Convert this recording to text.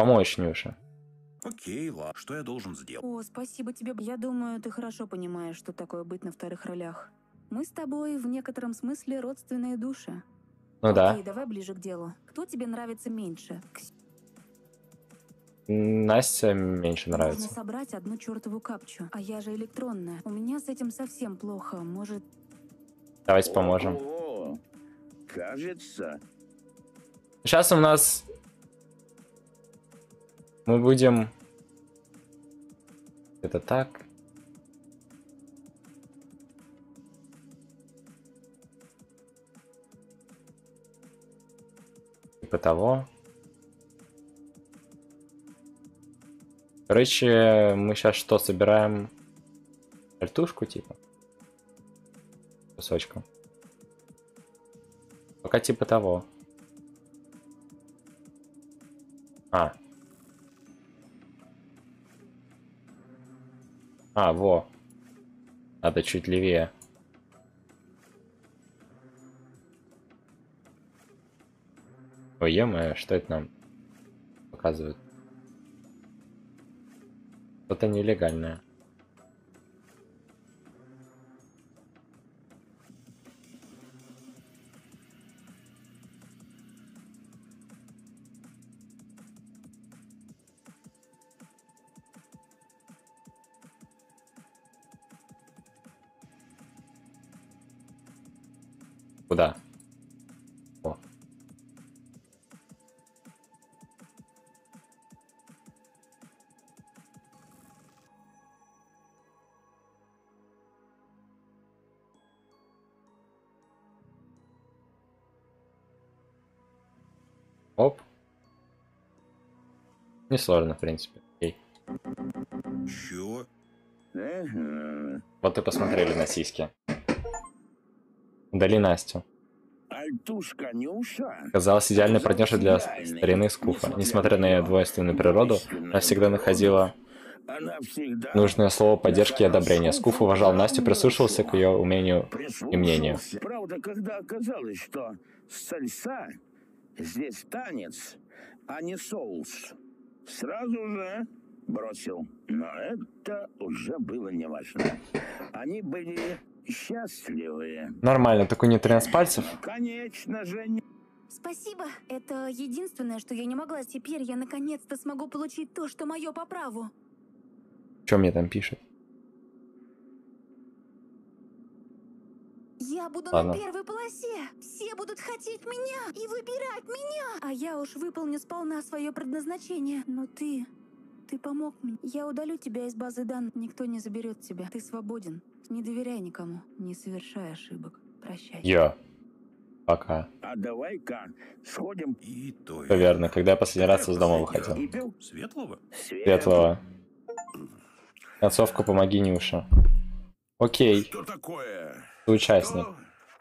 помочь Нюше. Окей, ладно. Что я должен сделать? О, спасибо тебе. Я думаю, ты хорошо понимаешь, что такое быть на вторых ролях. Мы с тобой в некотором смысле родственные души. Ну да. Окей, давай ближе к делу. Кто тебе нравится меньше? Настя меньше нравится. Нужно собрать одну чертову капчу, а я же электронная. У меня с этим совсем плохо. Может... Давайте поможем. О, кажется. Сейчас у нас... Мы будем... Это так. Типа того. Короче, мы сейчас что, собираем? Альтушку, типа? Кусочком. Пока типа того. Во. Надо чуть левее. Ой, ё-моё, что это нам показывает? Что-то нелегальное. Куда? О. Оп. Несложно, в принципе. Окей. Чё? Ага. Вот и посмотрели на сиськи. Удали Настю. Альтушка Нюша. Казалось идеальной партнершей для старины Скуфа. Несмотря на ее двойственную природу, она всегда находила Она всегда нужное слово поддержки и одобрения. Скуф уважал Настю, прислушивался к ее умению и мнению. прислушался. Правда, когда оказалось, что сальса здесь танец, а не соус, сразу же бросил. Но это уже было неважно. Они были счастливы. Нормально, такой не 13 пальцев. Конечно же, не... Спасибо. Это единственное, что я не могла. Теперь я наконец-то смогу получить то, что мое по праву. Что мне там пишет? Я буду Ладно. на первой полосе. Все будут хотеть меня и выбирать меня. А я уж выполню сполна свое предназначение. Но ты помог мне. Я удалю тебя из базы данных. Никто не заберет тебя. Ты свободен. Не доверяй никому. Не совершай ошибок. Прощай. Йо. Пока. А давай-ка сходим. И то Все верно, когда я последний раз из дома выходил. И пил Светлого? Светлого. Концовку помоги, Нюша. Окей, Что такое? ты участник. Что?